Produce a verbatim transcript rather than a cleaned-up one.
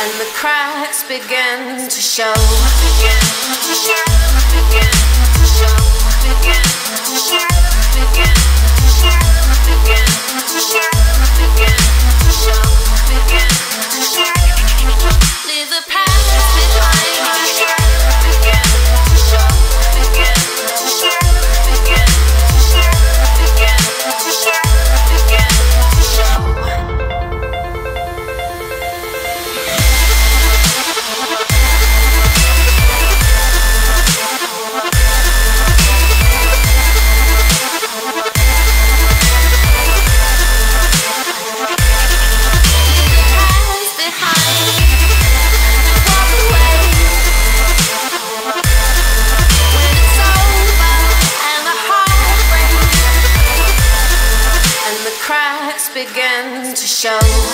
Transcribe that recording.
and the cracks begin to show. Begin to show. Begin to show. Begin to show. Begin to show. Begin to show. Begin to show. Begin to show. Leave the past behind. Begin to show. Begin to show. Begin to show. Begin to show. Begin to show. Begin to show.